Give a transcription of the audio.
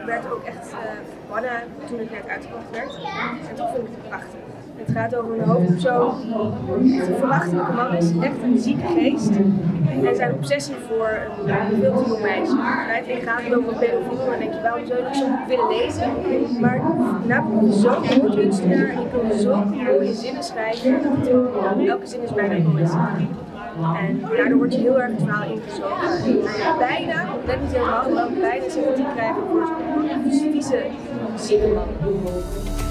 werd ook echt verbannen toen het net uitgebracht werd. En toen vond ik het prachtig. Het gaat over een hoofdpersoon, echt een verachtelijke man is, echt een zieke geest. En zijn obsessie voor een veel te jong meisje. Uiteindelijk gaat het over een pedofiel en dan denk je, waarom zou je dat zo willen lezen? Maar Nabokov is zo'n woordkunstenaar en je kan zulke mooie zinnen schrijven. Elke zin is bijna poëzie. En daardoor word je heel erg het verhaal ingezogen. En bijna, net niet helemaal, maar bijna sympathie krijgen voor zo'n vieze, zieke man.